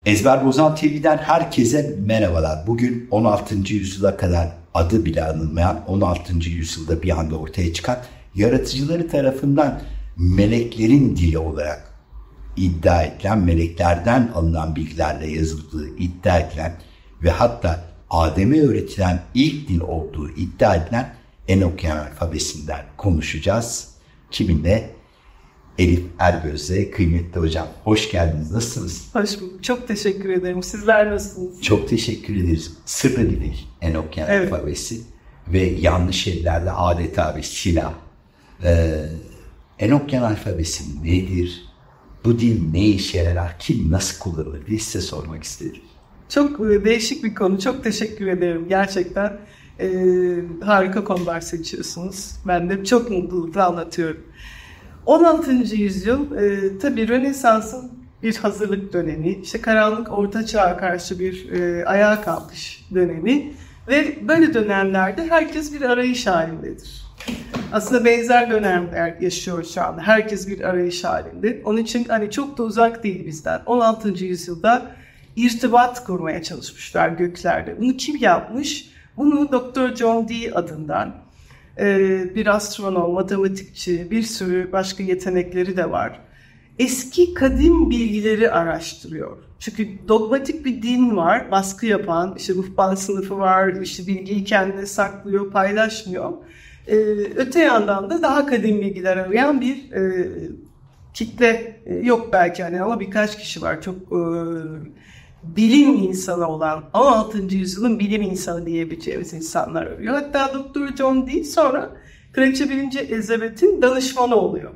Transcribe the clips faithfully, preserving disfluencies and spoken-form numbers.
Ezber Bozan T V'den herkese merhabalar. Bugün on altıncı yüzyıla kadar adı bile anılmayan, on altıncı yüzyılda bir anda ortaya çıkan, yaratıcıları tarafından meleklerin dili olarak iddia edilen, meleklerden alınan bilgilerle yazıldığı iddia edilen ve hatta Adem'e öğretilen ilk dil olduğu iddia edilen Enokyan alfabesinden konuşacağız. Kiminle? Elif Ergöz'le. Kıymetli hocam, hoş geldiniz. Nasılsınız? Hoş bulduk. Çok teşekkür ederim. Sizler nasılsınız? Çok teşekkür ederiz. Sırrı dili Enokyan evet. alfabesi ve yanlış ellerde adeta bir silah. Ee, Enokyan alfabesi nedir? Bu dil ne işe yarar? Kim nasıl kullanılır diye size sormak istedim. Çok değişik bir konu. Çok teşekkür ederim. Gerçekten e, harika konular seçiyorsunuz. Ben de çok mutlulukla anlatıyorum. on altıncı yüzyıl e, tabii Rönesans'ın bir hazırlık dönemi, işte karanlık Orta Çağ'a karşı bir e, ayağa kalkış dönemi ve böyle dönemlerde herkes bir arayış halindedir. Aslında benzer dönemler yaşıyor şu anda. Herkes bir arayış halinde. Onun için hani çok da uzak değil bizden. on altıncı yüzyılda irtibat kurmaya çalışmışlar göklerde. Bunu kim yapmış? Bunu Doktor John Dee adından bir astronom, matematikçi, bir sürü başka yetenekleri de var. Eski kadim bilgileri araştırıyor. Çünkü dogmatik bir din var, baskı yapan, işte ruhban sınıfı var, işte bilgiyi kendine saklıyor, paylaşmıyor. Ee, öte yandan da daha kadim bilgiler arayan bir e, kitle e, yok belki hani ama birkaç kişi var. Çok e, bilim insanı olan, on altıncı yüzyılın bilim insanı diyebileceğimiz insanlar arıyor. Hatta Doktor John Dee sonra Kraliçe birinci. Elizabeth'in danışmanı oluyor.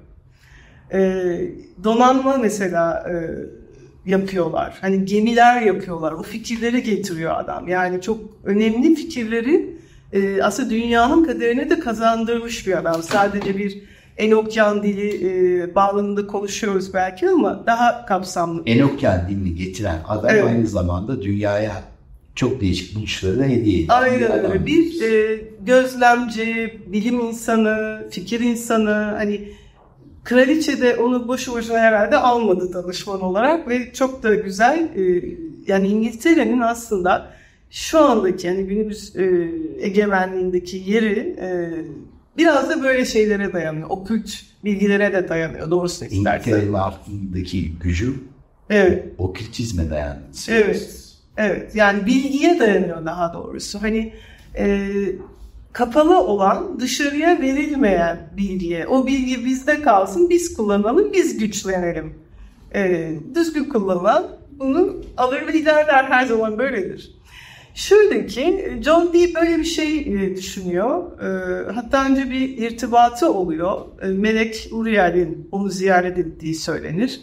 Ee, donanma mesela e, yapıyorlar. Hani gemiler yapıyorlar. O fikirleri getiriyor adam. Yani çok önemli fikirleri e, aslında dünyanın kaderine de kazandırmış bir adam. Sadece bir Enokyan dili e, bağlamında konuşuyoruz belki ama daha kapsamlı. Enokyan dilini getiren adam evet. aynı zamanda dünyaya çok değişik buluşları da hediye ediyor. Aynen öyle. Bir e, gözlemci, bilim insanı, fikir insanı. Hani kraliçe de onu boşu boşuna herhalde almadı danışman olarak ve çok da güzel. E, yani İngiltere'nin aslında şu andaki yani günümüz e, egemenliğindeki yeri e, biraz da böyle şeylere dayanıyor. Okült bilgilere de dayanıyor. Doğrusunu istersen. İngiltere'nin altındaki gücü evet. okültizme dayanıyor. Evet. Evet. Yani bilgiye dayanıyor daha doğrusu. Hani e, kapalı olan, dışarıya verilmeyen bilgiye. O bilgi bizde kalsın, biz kullanalım, biz güçlenelim. E, düzgün kullanılan bunu alır ve ilerler, her zaman böyledir. Şöyle ki John Dee böyle bir şey düşünüyor. Hatta önce bir irtibatı oluyor. Melek Uriel'in onu ziyaret ettiği söylenir.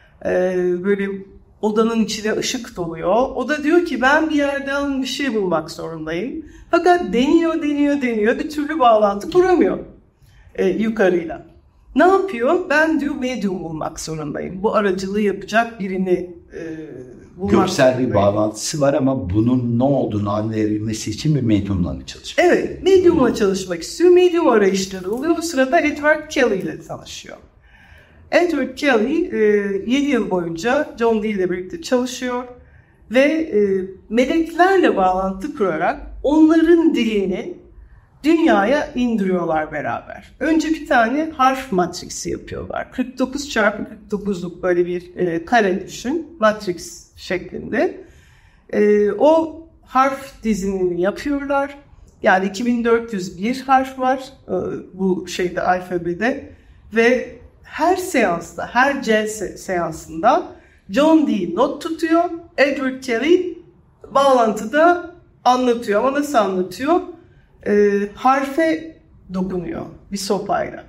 Böyle odanın içine ışık doluyor. O da diyor ki ben bir yerden bir şey bulmak zorundayım. Fakat deniyor, deniyor, deniyor. Bir türlü bağlantı kuramıyor yukarıyla. Ne yapıyor? Ben diyor medyum bulmak zorundayım. Bu aracılığı yapacak birini görsel bir bağlantısı var ama bunun ne olduğunu anlayabilmesi için bir medyumla çalışıyor. Evet, medyumla çalışmak istiyor. Medyum arayışları oluyor. Bu sırada Edward Kelly ile tanışıyor. Edward Kelly yedi yıl boyunca John Dee ile birlikte çalışıyor ve e, meleklerle bağlantı kurarak onların dilini dünyaya indiriyorlar beraber. Önce bir tane harf matriksi yapıyorlar. kırk dokuz çarpı kırk dokuzluk böyle bir e, kare düşün. Matrix şeklinde. E, o harf dizinini yapıyorlar. Yani iki bin dört yüz bir harf var e, bu şeyde alfabede ve her seansta, her celse seansında John Dee not tutuyor. Edward Kelly bağlantıda anlatıyor ama nasıl anlatıyor? E, harfe dokunuyor bir sopayla.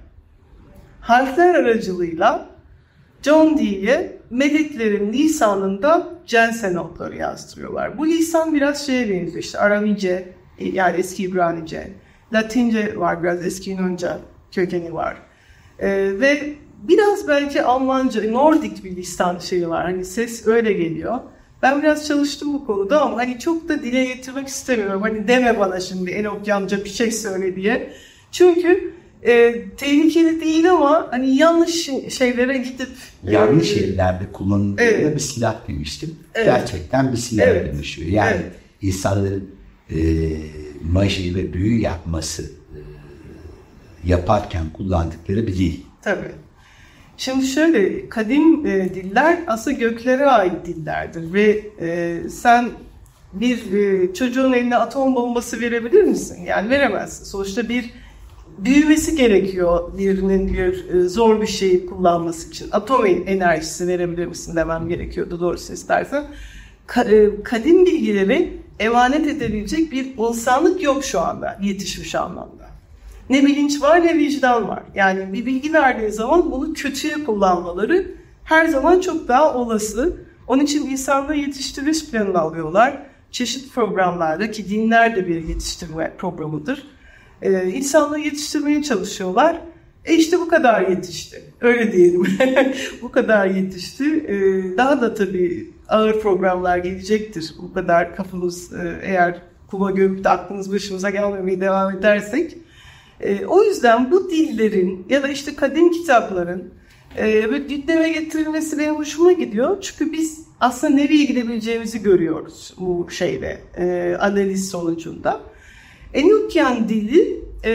Harfler aracılığıyla John Dee'ye meleklerin lisanında cense notları yazdırıyorlar. Bu lisan biraz şeye benziyor işte Aramice, yani eski İbranice, Latince var, biraz eski Yunanca kökeni var. E, ve biraz belki Almanca, Nordik bir lisan şeyi var. Hani ses öyle geliyor. Ben biraz çalıştım bu konuda ama hani çok da dile getirmek istemiyorum. Hani deme bana şimdi Enokyanca bir şey söyle diye. Çünkü e, tehlikeli değil ama hani yanlış şeylere gidip yanlış e, yerlerde kullanıldığında evet. bir silah demiştim. Evet. Gerçekten bir silah evet. dönüşüyor. Yani evet. insanların e, maji ve büyü yapması e, yaparken kullandıkları bir dil. Tabii. Şimdi şöyle, kadim e, diller aslında göklere ait dillerdir ve e, sen bir e, çocuğun eline atom bombası verebilir misin? Yani veremezsin. Sonuçta bir büyümesi gerekiyor birinin bir e, zor bir şeyi kullanması için. Atom enerjisi verebilir misin demem gerekiyordu doğrusu istersen. Ka, e, kadim bilgileri emanet edebilecek bir insanlık yok şu anda yetişmiş anlamda. Ne bilinç var ne vicdan var. Yani bir bilgi verdiği zaman bunu kötüye kullanmaları her zaman çok daha olası. Onun için insanlığı yetiştirmiş planını alıyorlar. Çeşitli programlarda ki dinler de bir yetiştirme programıdır. Ee, insanlığı yetiştirmeye çalışıyorlar. E işte bu kadar yetişti. Öyle diyelim. Bu kadar yetişti. Ee, daha da tabii ağır programlar gelecektir. Bu kadar kafamız e, eğer kuma gömüp de aklımız başımıza gelmemeye devam edersek. E, o yüzden bu dillerin ya da işte kadim kitapların e, gündeme getirilmesi benim hoşuma gidiyor. Çünkü biz aslında nereye gidebileceğimizi görüyoruz bu şeyde, e, analiz sonucunda. Enokyan dili, e,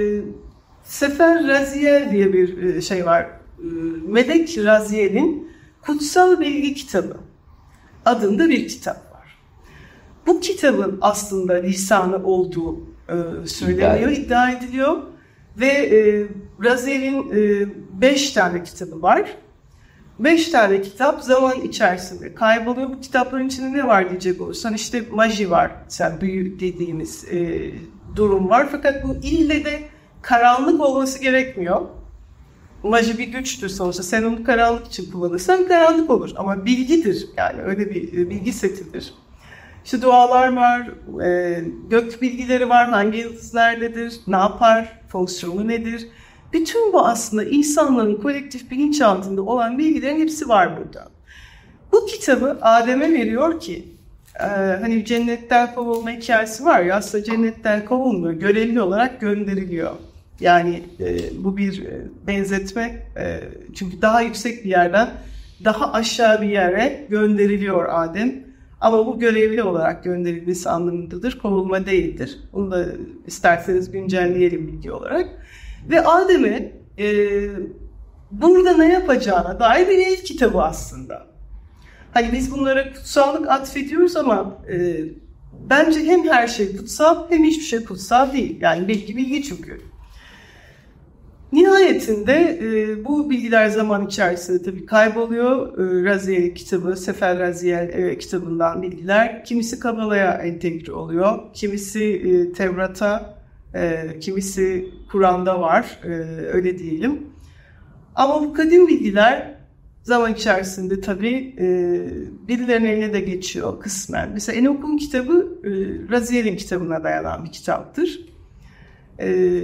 Sefer Raziel diye bir şey var. E, Melek Raziel'in Kutsal Bilgi Kitabı adında bir kitap var. Bu kitabın aslında lisanı olduğu e, söyleniyor, iddia, iddia ediliyor. Ve e, Raziel'in e, beş tane kitabı var. Beş tane kitap zaman içerisinde kayboluyor. Bu kitapların içinde ne var diyecek olursan işte maji var, sen büyü dediğimiz e, durum var. Fakat bu ille de karanlık olması gerekmiyor. Maji bir güçtür sonuçta. Sen onu karanlık için kullanırsan karanlık olur. Ama bilgidir, yani öyle bir bilgi setidir. İşte dualar var, e, gök bilgileri var, hangi yıldız nerededir, ne yapar, fonksiyonu nedir? Bütün bu aslında insanların kolektif bilinçaltında olan bilgilerin hepsi var burada. Bu kitabı Adem'e veriyor ki, e, hani cennetten kovulma hikayesi var ya, aslında cennetten kovulmuyor, görevli olarak gönderiliyor. Yani e, bu bir e, benzetme, e, çünkü daha yüksek bir yerden daha aşağı bir yere gönderiliyor Adem. Ama bu görevli olarak gönderilmesi anlamındadır, kovulma değildir. Bunu da isterseniz güncelleyelim bilgi olarak. Ve Adem'e e, burada ne yapacağına dair bir el kitabı aslında. Hani biz bunlara kutsallık atfediyoruz ama e, bence hem her şey kutsal hem hiçbir şey kutsal değil. Yani bilgi bilgi çünkü. Nihayetinde e, bu bilgiler zaman içerisinde tabii kayboluyor. E, Raziel kitabı, Sefer Raziel e, kitabından bilgiler. Kimisi Kabala'ya entegre oluyor. Kimisi e, Tevrat'a, e, kimisi Kur'an'da var. E, öyle diyelim. Ama bu kadim bilgiler zaman içerisinde tabii e, birilerinin eline de geçiyor kısmen. Mesela Enok'un kitabı e, Raziel'in kitabına dayanan bir kitaptır. E,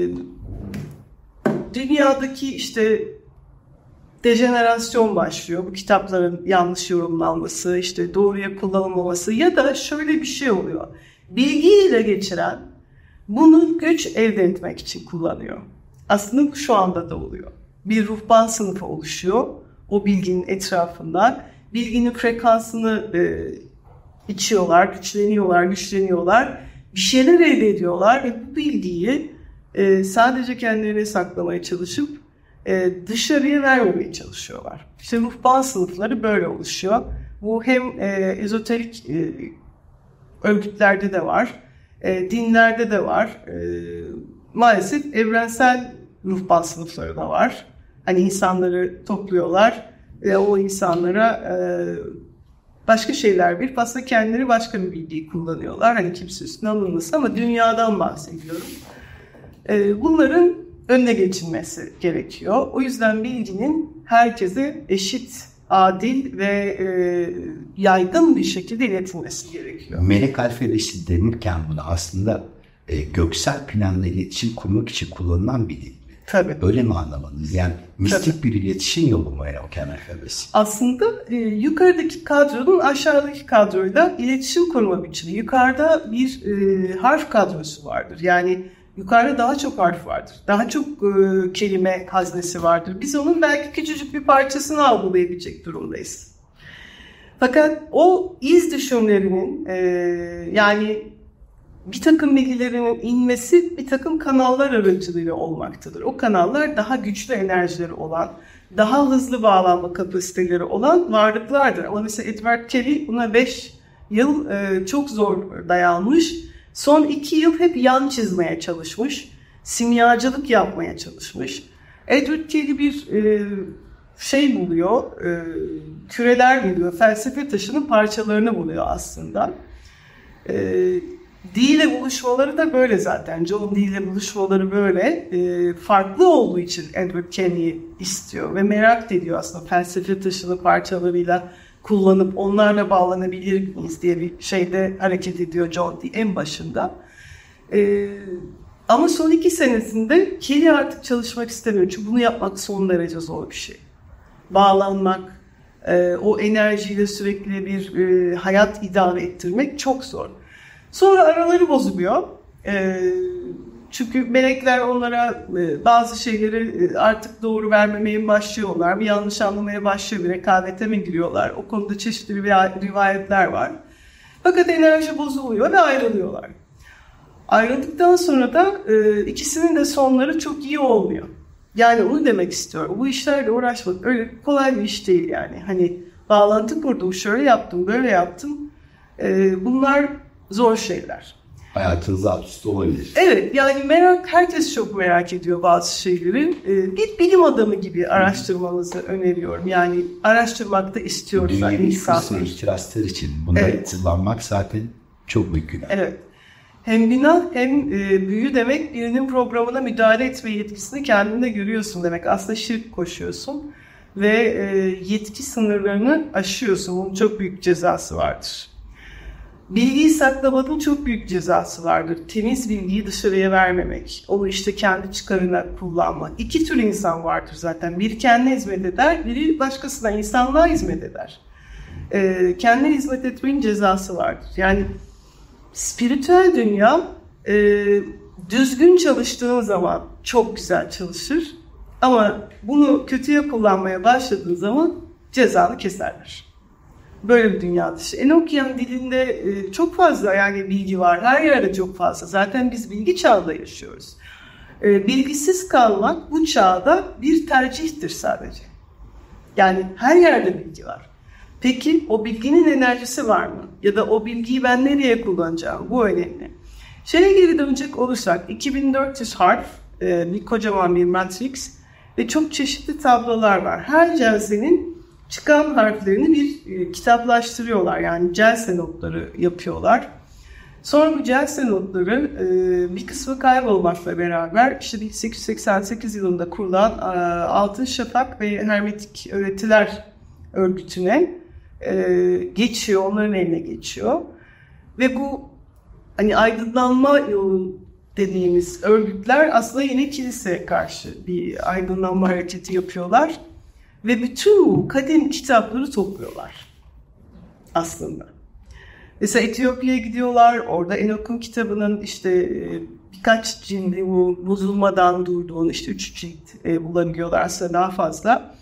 Dünyadaki işte dejenerasyon başlıyor. Bu kitapların yanlış yorumlanması, işte doğruya kullanılmaması ya da şöyle bir şey oluyor. Bilgiyi ele geçiren bunu güç elde etmek için kullanıyor. Aslında şu anda da oluyor. Bir ruhban sınıfı oluşuyor o bilginin etrafında. Bilginin frekansını e, içiyorlar, güçleniyorlar, güçleniyorlar. Bir şeyler elde ediyorlar ve bu bilgiyi Ee, sadece kendilerine saklamaya çalışıp e, dışarıya vermemeye çalışıyorlar. İşte ruhban sınıfları böyle oluşuyor. Bu hem e, ezoterik e, örgütlerde de var, e, dinlerde de var. E, maalesef evrensel ruhban sınıfları da var. Hani insanları topluyorlar ve o insanlara e, başka şeyler verip aslında kendileri başka bir bilgiyi kullanıyorlar. Hani kimse üstüne alınmasın ama dünyadan bahsediyorum. Bunların önüne geçilmesi gerekiyor. O yüzden bilginin herkese eşit, adil ve e, yaygın bir şekilde iletilmesi gerekiyor. Melek alfabesi denirken buna aslında e, göksel planla iletişim kurmak için kullanılan bir dil. Tabii. Öyle mi anlamalıyız? Yani mistik Tabii. bir iletişim yolu mu Melek alfabesi? Aslında e, yukarıdaki kadronun aşağıdaki kadroyla iletişim kurma biçimi. Yukarıda bir e, harf kadrosu vardır. Yani Yukarıda daha çok harf vardır. Daha çok e, kelime haznesi vardır. Biz onun belki küçücük bir parçasını algılayabilecek durumdayız. Fakat o iz düşümlerinin e, yani bir takım bilgilerin inmesi bir takım kanallar aracılığıyla olmaktadır. O kanallar daha güçlü enerjileri olan, daha hızlı bağlanma kapasiteleri olan varlıklardır. Ama mesela Edward Kelly buna beş yıl e, çok zor dayanmış. Son iki yıl hep yan çizmeye çalışmış. Simyacılık yapmaya çalışmış. Edward Kelly bir e, şey buluyor, e, küreler buluyor. Felsefe taşının parçalarını buluyor aslında. E, Dee ile buluşmaları da böyle zaten. John Dee ile buluşmaları böyle. E, farklı olduğu için Edward Kelly'yi istiyor ve merak ediyor aslında felsefe taşını parçalarıyla kullanıp onlarla bağlanabilir miyiz diye bir şeyde hareket ediyor John Dee en başında. E, ama son iki senesinde Kelly artık çalışmak istemiyor. Çünkü bunu yapmak son derece zor bir şey. Bağlanmak, e, o enerjiyle sürekli bir e, hayat idame ettirmek çok zor. Sonra araları bozuluyor. E, çünkü melekler onlara e, bazı şeyleri e, artık doğru vermemeye başlıyorlar. Bir yanlış anlamaya başlıyor. Bir rekabete mi giriyorlar? O konuda çeşitli rivayetler var. Fakat enerji bozuluyor ve ayrılıyorlar. Ayrıldıktan sonra da e, ikisinin de sonları çok iyi olmuyor. Yani onu demek istiyorum. Bu işlerle uğraşmak öyle kolay bir iş değil yani. Hani bağlantı kurdum, şöyle yaptım, böyle yaptım. E, bunlar zor şeyler. Hayatınız alt üst olabilir. Evet, yani merak, herkes çok merak ediyor bazı şeyleri. Ee, bir bilim adamı gibi araştırmanızı öneriyorum. Yani araştırmak da istiyoruz. Dünyevi Yani kısmı ihtiraslar için bunları evet. kullanmak zaten çok büyük günah. Evet. Hem günah hem e, büyü demek birinin programına müdahale etme yetkisini kendinde görüyorsun demek. Aslında şirk koşuyorsun ve e, yetki sınırlarını aşıyorsun. Bunun çok büyük cezası vardır. Bilgiyi saklamanın çok büyük cezası vardır. Temiz bilgiyi dışarıya vermemek. Onu işte kendi çıkarına kullanmak. İki tür insan vardır zaten. Biri kendine hizmet eder, biri başkasına, insanlığa hizmet eder. Ee, kendine hizmet etmenin cezası vardır. Yani spiritüel dünya e, düzgün çalıştığın zaman çok güzel çalışır. Ama bunu kötüye kullanmaya başladığın zaman cezanı keserler. Böyle bir dünya dışı. Enochian dilinde çok fazla yani bilgi var. Her yerde çok fazla. Zaten biz bilgi çağında yaşıyoruz. Bilgisiz kalmak bu çağda bir tercihtir sadece. Yani her yerde bilgi var. Peki o bilginin enerjisi var mı? Ya da o bilgiyi ben nereye kullanacağım? Bu önemli. Şeye geri dönecek olursak iki bin dört yüz harf, bir kocaman bir matrix ve çok çeşitli tablolar var. Her celsenin çıkan harflerini bir e, kitaplaştırıyorlar. Yani celse notları yapıyorlar. Sonra bu celse notları e, bir kısmı kaybolmakla beraber işte bin sekiz yüz seksen sekiz yılında kurulan e, Altın Şafak ve Hermetik Öğretiler Örgütü'ne e, geçiyor. Onların eline geçiyor. Ve bu hani aydınlanma yolu dediğimiz örgütler aslında yine kiliseye karşı bir aydınlanma hareketi yapıyorlar. Ve bütün bu kadim kitapları topluyorlar aslında. Mesela Etiyopya'ya gidiyorlar. Orada Enoch'un kitabının işte birkaç cildi bu bozulmadan durduğunu işte üç cilt e, bulabiliyorlar. Aslında daha fazla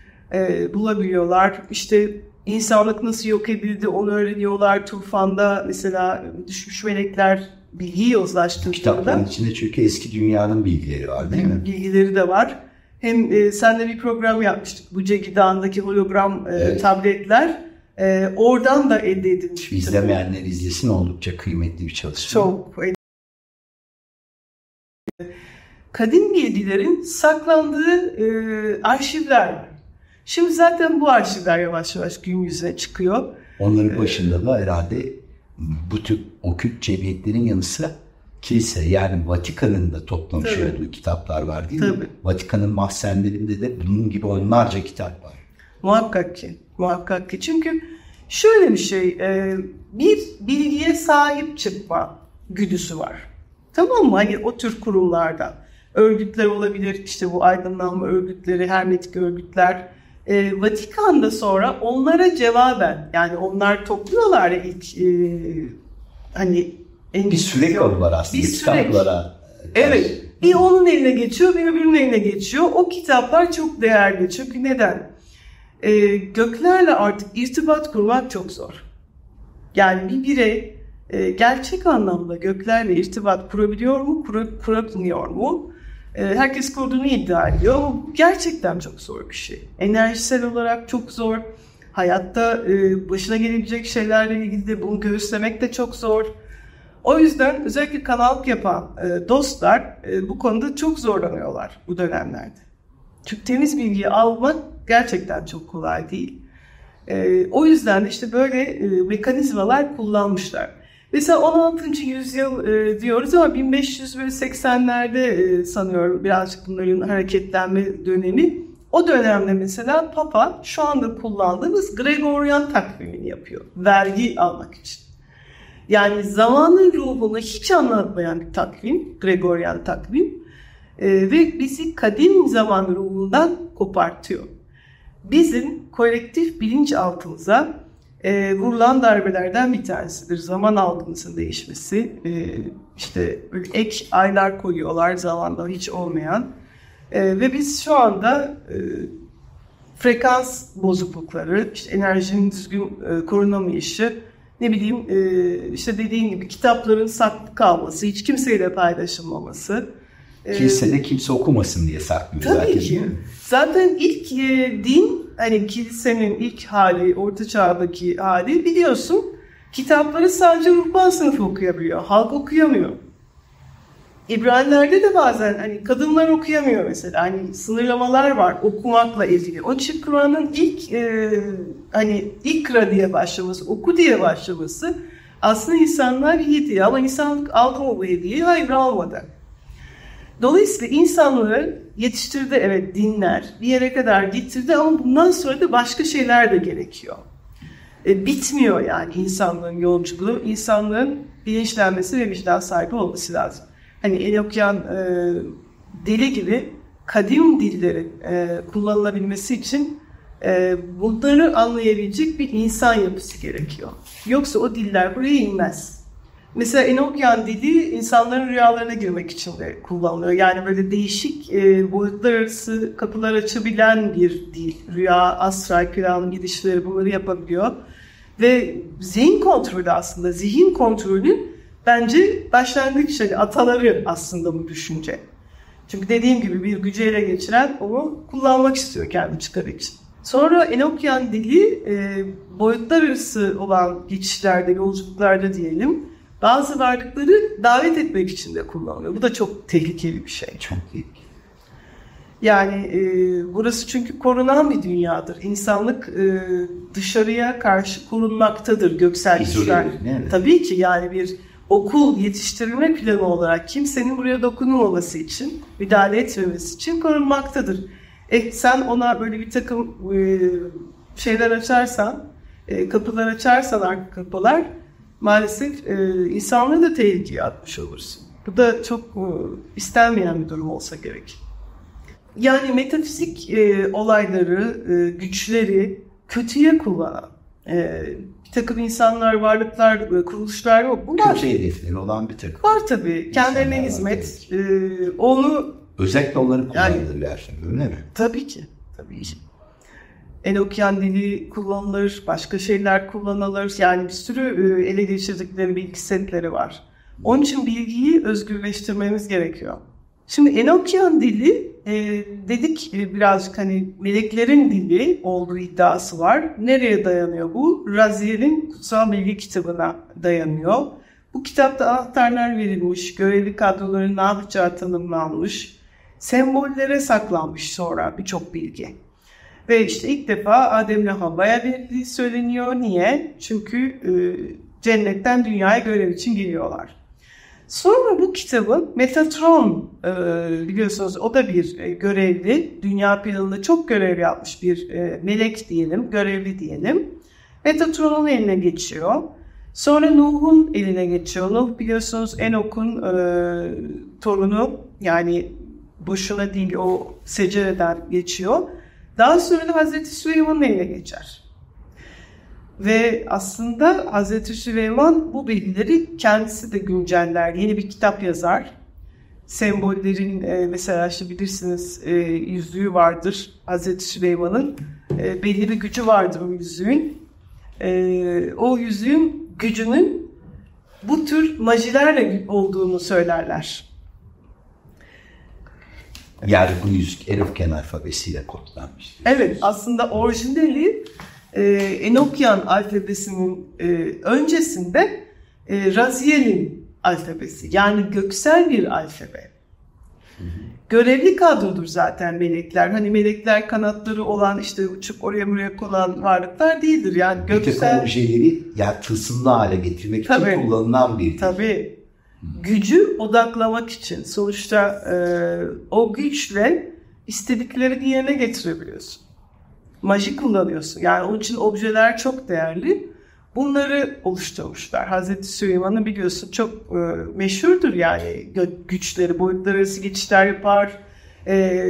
e, bulabiliyorlar. İşte insanlık nasıl yok edildi onu öğreniyorlar. Tufan'da mesela düşmüş melekler bilgiyi yozlaştırdığında. Kitapların içinde çünkü eski dünyanın bilgileri var değil mi? Bilgileri de var. Hem e, senle bir program yapmıştık. Bucegi Dağı'ndaki hologram e, evet. tabletler. E, oradan da elde edilmiş. İzlemeyenler izlesin, oldukça kıymetli bir çalışma. Çok. Kadim bilgilerin saklandığı e, arşivler var. Şimdi zaten bu arşivler yavaş yavaş gün yüzüne çıkıyor. Onların başında da herhalde bu tür okült cemiyetlerin yanı sıra kilise, yani Vatikan'ın da toplamış Tabii. olduğu kitaplar var değil Tabii. mi? Vatikan'ın mahzenlerinde de bunun gibi onlarca kitap var. Muhakkak ki. Muhakkak ki. Çünkü şöyle bir şey, bir bilgiye sahip çıkma güdüsü var. Tamam mı? Hani o tür kurumlarda. Örgütler olabilir, işte bu aydınlanma örgütleri, hermetik örgütler. Vatikan'da sonra onlara cevaben, yani onlar topluyorlar ya ilk hani bir süre var aslında bir kitaplara. Evet. Bir onun eline geçiyor, bir öbürünün eline geçiyor. O kitaplar çok değerli. Çünkü neden? Ee, göklerle artık irtibat kurmak çok zor. Yani bir birey e, gerçek anlamda göklerle irtibat kurabiliyor mu, kur, kuramıyor mu? E, herkes kurduğunu iddia ediyor ama gerçekten çok zor bir şey. Enerjisel olarak çok zor. Hayatta e, başına gelebilecek şeylerle ilgili de bunu göğüslemek de çok zor. O yüzden özellikle kanallık yapan e, dostlar e, bu konuda çok zorlanıyorlar bu dönemlerde. Çünkü temiz bilgiyi almak gerçekten çok kolay değil. E, o yüzden de işte böyle e, mekanizmalar kullanmışlar. Mesela on altıncı yüzyıl e, diyoruz ama bin beş yüz seksenlerde e, sanıyorum birazcık bunların hareketlenme dönemi. O dönemde mesela Papa şu anda kullandığımız Gregorian takvimini yapıyor. Vergi almak için. Yani zamanın ruhunu hiç anlatmayan bir takvim, Gregorian takvim ee, ve bizi kadim zaman ruhundan kopartıyor. Bizim kolektif bilinçaltımıza e, vurulan darbelerden bir tanesidir. Zaman algımızın değişmesi, e, işte böyle ek aylar koyuyorlar zamanda hiç olmayan e, ve biz şu anda e, frekans bozuklukları, işte enerjinin düzgün e, korunamayışı, ne bileyim işte dediğim gibi kitapların saklı kalması, hiç kimseyle paylaşılmaması. Kilise de kimse okumasın diye saklıyor Tabii zaten. ki. Zaten ilk din, hani kilisenin ilk hali, orta çağdaki hali biliyorsun, kitapları sadece ruhban sınıfı okuyabiliyor, halk okuyamıyor. İbraniler'de de bazen hani kadınlar okuyamıyor mesela, hani sınırlamalar var okumakla ilgili. Onun için Kur'an'ın ilk e, hani ikra diye başlaması, oku diye başlaması aslında insanlar bir hediye ama insanlık aldı mı bu hediyeyi? Hayır, almadı. Dolayısıyla insanları yetiştirdi, evet, dinler bir yere kadar getirdi ama bundan sonra da başka şeyler de gerekiyor. E, bitmiyor yani insanlığın yolculuğu, insanlığın bilinçlenmesi ve vicdan sahibi olması lazım. Hani Enokyan e, dili gibi kadim dillerin e, kullanılabilmesi için e, bunları anlayabilecek bir insan yapısı gerekiyor. Yoksa o diller buraya inmez. Mesela Enokyan dili insanların rüyalarına girmek için de kullanılıyor. Yani böyle değişik e, boyutlar arası kapılar açabilen bir dil. Rüya, astral planın gidişleri bunları yapabiliyor. Ve zihin kontrolü aslında, zihin kontrolünün bence başlangıç hani ataları aslında bu düşünce. Çünkü dediğim gibi bir gücü ele geçiren onu kullanmak istiyor kendi çıkarı için. Sonra Enokyan dili e, boyutlar arası olan geçişlerde, yolculuklarda diyelim, bazı varlıkları davet etmek için de kullanılıyor. Bu da çok tehlikeli bir şey. Çok tehlikeli. Yani e, burası çünkü korunan bir dünyadır. İnsanlık e, dışarıya karşı korunmaktadır göksel güçler. Tabii ki yani bir okul yetiştirilme planı olarak kimsenin buraya dokunulmaması için, müdahale etmemesi için korunmaktadır. E, sen ona böyle bir takım e, şeyler açarsan, e, kapılar açarsan, arka kapılar, maalesef e, insanlığı da tehlikeye atmış olursun. Bu da çok e, istenmeyen bir durum olsa gerek. Yani metafizik e, olayları, e, güçleri kötüye kullanan e, bir takım insanlar, varlıklar, e, kuruluşlar yok. Bunlar kötü hedefleri olan bir takım. Var tabii. Kendilerine hizmet. E, onu özellikle onları kullanılırlar. Yani, öyle mi? Tabii ki. Tabii ki. Enokyan dili kullanılır, başka şeyler kullanılır. Yani bir sürü e, ele geçirdikleri bilgi setleri var. Onun için bilgiyi özgürleştirmemiz gerekiyor. Şimdi Enokyan dili e, dedik e, birazcık hani meleklerin dili olduğu iddiası var. Nereye dayanıyor bu? Raziel'in Kutsal Bilgi kitabına dayanıyor. Bu kitapta anahtarlar verilmiş, görevli kadroların ne yapacağı tanımlanmış, sembollere saklanmış sonra birçok bilgi. Ve işte ilk defa Adem'le Havva'ya verildiği söyleniyor. Niye? Çünkü e, cennetten dünyaya görev için geliyorlar. Sonra bu kitabın Metatron, e, biliyorsunuz o da bir e, görevli, dünya planında çok görev yapmış bir e, melek diyelim, görevli diyelim. Metatron'un eline geçiyor. Sonra Nuh'un eline geçiyor. Nuh biliyorsunuz Enok'un e, torunu, yani boşuna değil, o secereden geçiyor. Daha sonra da Hazreti Süleyman'ın eline geçer. Ve aslında Hazreti Süleyman bu bilgileri kendisi de günceller, yeni bir kitap yazar. sembollerin e, mesela işte bilirsiniz e, yüzüğü vardır Hazreti Süleyman'ın. E, belli bir gücü vardır o yüzüğün. E, o yüzüğün gücünün bu tür majilerle olduğunu söylerler. Yani bu yüzük Enokyan alfabesiyle kodlanmış. Evet, aslında orijinali e, Enokyan alfabesinin e, öncesinde e, Raziel'in alfabesi. Yani göksel bir alfabe. Hı hı. Görevli kadrodur zaten melekler. Hani melekler kanatları olan, işte uçup oraya buraya konan varlıklar değildir. Yani göksel... Bir takım objeleri ya tılsımlı hale getirmek tabii, için kullanılan bir... Tabii. Gücü odaklamak için. Sonuçta e, o güçle istediklerini yerine getirebiliyorsun. Maji kullanıyorsun. Yani onun için objeler çok değerli. Bunları oluşturmuşlar. Hazreti Süleyman'ın biliyorsun çok e, meşhurdur yani güçleri, boyutlar arası geçişler yapar, e,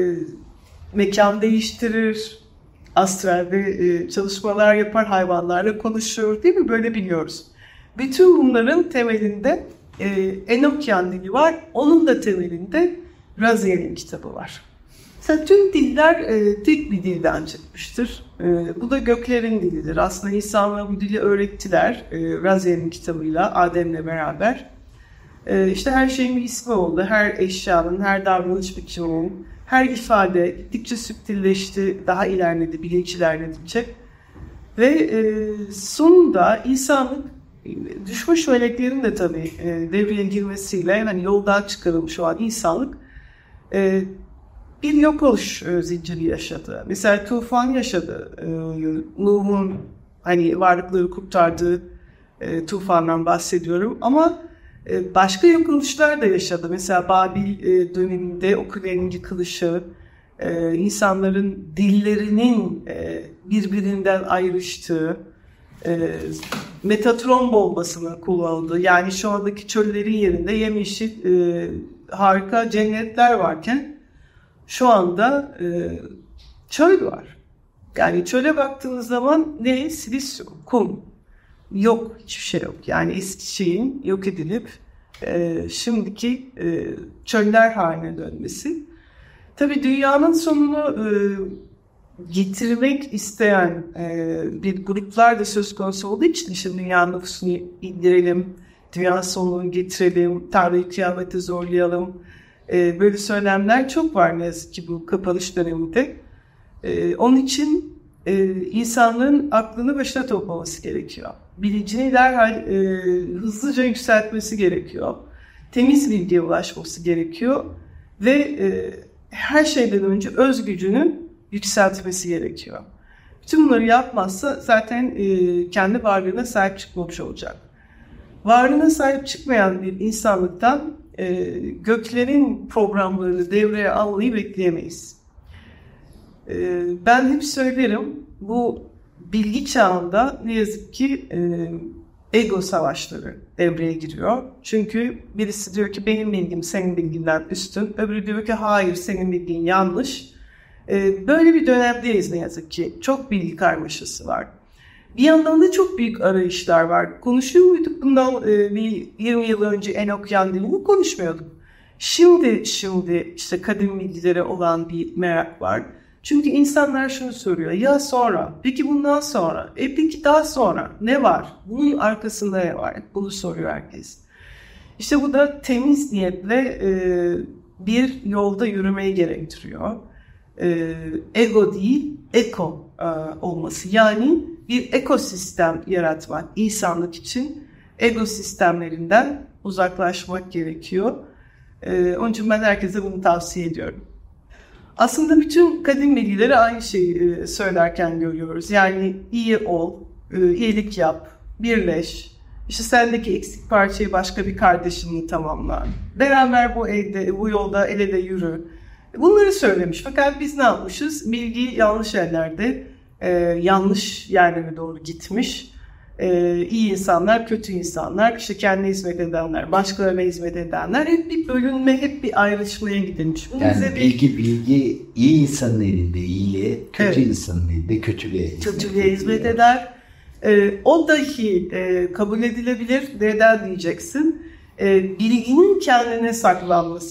mekan değiştirir, astralde e, çalışmalar yapar, hayvanlarla konuşur, değil mi? Böyle biliyoruz. Bütün bunların temelinde e, Enokyan dili var. Onun da temelinde Raziel'in kitabı var. Mesela tüm diller e, tek bir dilden çıkmıştır. E, bu da göklerin dilidir. Aslında insanlara bu dili öğrettiler e, Raziel'in kitabıyla, Adem'le beraber. E, işte her şeyin bir ismi oldu. Her eşyanın, her davranış biçiminin, her ifade gittikçe süptilleşti, daha ilerledi, bilinç ilerledikçe. Ve e, sonunda insanlık, düşmüş meleklerin de tabii e, devreye girmesiyle, yani yoldan çıkarılmış olan insanlık e, bir yok oluş e, zinciri yaşadı. Mesela tufan yaşadı. E, Nuh'un hani varlıkları kurtardığı e, tufandan bahsediyorum. Ama e, başka yok oluşlar da yaşadı. Mesela Babil e, döneminde o kulenin yıkılışı, e, insanların dillerinin e, birbirinden ayrıştığı, e, Metatron bombasını kullanıldı. Yani şu andaki çöllerin yerinde yemyeşil e, harika cennetler varken şu anda e, çöl var. Yani çöle baktığınız zaman ne? Silisyum, kum. Yok, hiçbir şey yok. Yani eski şeyin yok edilip e, şimdiki e, çöller haline dönmesi. Tabii dünyanın sonunu e, getirmek isteyen e, bir gruplar da söz konusu olduğu için işte dünyanın nüfusunu indirelim, dünyanın sonunu getirelim, Tanrı'yı kıyamete zorlayalım. Ee, böyle söylemler çok var ne yazık ki bu kapanış döneminde. Ee, onun için e, insanlığın aklını başına toplaması gerekiyor. Bilincini derhal e, hızlıca yükseltmesi gerekiyor. Temiz bilgiye ulaşması gerekiyor. Ve e, her şeyden önce öz gücünü yükseltmesi gerekiyor. Bütün bunları yapmazsa zaten e, kendi varlığına sahip çıkmamış olacak. Varlığına sahip çıkmayan bir insanlıktan e, göklerin programlarını devreye almayı bekleyemeyiz. E, ben hep söylerim, bu bilgi çağında ne yazık ki e, ego savaşları devreye giriyor. Çünkü birisi diyor ki benim bilgim senin bilginden üstün, öbürü diyor ki hayır senin bilgin yanlış. E, böyle bir dönemdeyiz ne yazık ki. Çok bilgi karmaşası var. Bir yandan da çok büyük arayışlar var. Konuşuyor muyduk bundan e, bir yirmi yıl önce Enokyan dilini konuşmuyorduk. Şimdi şimdi işte kadim bilgilere olan bir merak var. Çünkü insanlar şunu soruyor. Ya sonra? Peki bundan sonra? E peki daha sonra? Ne var? Bunun arkasında ne var? Bunu soruyor herkes. İşte bu da temiz niyetle e, bir yolda yürümeyi gerektiriyor. E, ego değil, eko e, olması. Yani bir ekosistem yaratmak, insanlık için ego sistemlerinden uzaklaşmak gerekiyor. Ee, onun için ben herkese bunu tavsiye ediyorum. Aslında bütün kadim bilgileri aynı şeyi e, söylerken görüyoruz. Yani iyi ol, e, iyilik yap, birleş, işte sendeki eksik parçayı başka bir kardeşinle tamamla. Beraber bu elde, bu yolda el ele yürü. Bunları söylemiş. Fakat biz ne yapmışız? Bilgi yanlış yerlerde, Ee, yanlış yerlere doğru gitmiş. Ee, iyi insanlar, kötü insanlar, işte kendine hizmet edenler, başkalarına hizmet edenler, hep bir bölünme, hep bir ayrışmaya gidilmiş. Bunu yani bilgi, bir... bilgi iyi insanın elinde iyiliğe, kötü evet. insanın elinde kötülüğe hizmet, kötülüğe hizmet eder. Ee, o dahi e, kabul edilebilir. Neden diyeceksin? Ee, bilginin kendine saklanması.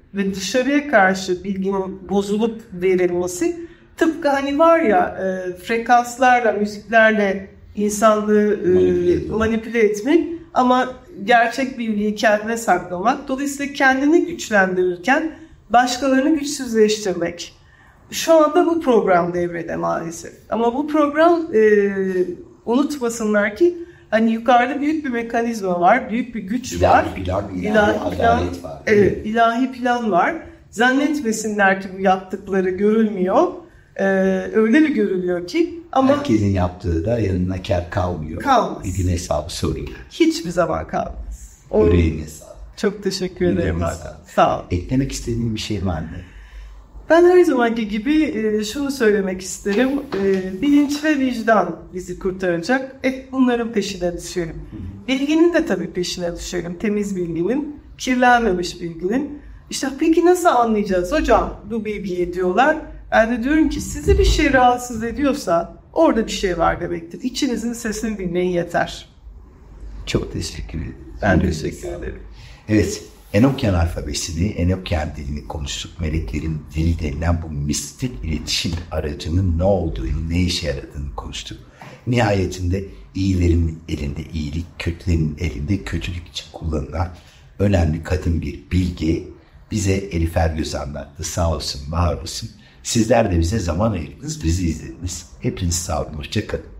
ve dışarıya karşı bilginin bozulup verilmesi, tıpkı hani var ya e, frekanslarla, müziklerle insanlığı e, manipüle, manipüle etmek ama gerçek bilgiyi kendine saklamak. Dolayısıyla kendini güçlendirirken başkalarını güçsüzleştirmek. Şu anda bu program devrede maalesef. Ama bu program e, unutmasınlar ki hani yukarıda büyük bir mekanizma var, büyük bir güç ilahi var. Plan, ilahi, ilahi plan, var. Evet, ilahi plan var. Zannetmesinler ki bu yaptıkları görülmüyor. Ee, öyle bir görülüyor ki ama herkesin yaptığı da yanına kâr kalmıyor. Kalmaz. Bir gün hesabı soruyor. Hiçbir zaman kalmaz. Yüreğin hesabı. Çok teşekkür ederim Hakan. Sağ ol. Eklemek istediğin bir şey var mı? Ben her zamanki gibi e, şunu söylemek isterim. E, bilinç ve vicdan bizi kurtaracak. E, bunların peşine düşelim. Bilginin de tabii peşine düşelim. Temiz bilginin, kirlenmemiş bilginin. İşte peki nasıl anlayacağız hocam bu bilgiyi diyorlar. Ben de diyorum ki sizi bir şey rahatsız ediyorsa orada bir şey var demektir. İçinizin sesini dinleyin yeter. Çok teşekkür ederim. Ben teşekkür ederim. Evet, Enokyan alfabesini, Enokyan dilini konuştuk. Meleklerin dili denilen bu mistik iletişim aracının ne olduğunu, ne işe yaradığını konuştuk. Nihayetinde iyilerin elinde iyilik, kötülerin elinde kötülük için kullanılan önemli kadın bir bilgi bize Elif Ergöz anlattı. Sağ olsun, var olsun. Sizler de bize zaman ayırdınız, bizi izlediniz. Hepiniz sağ olun, hoşça kalın.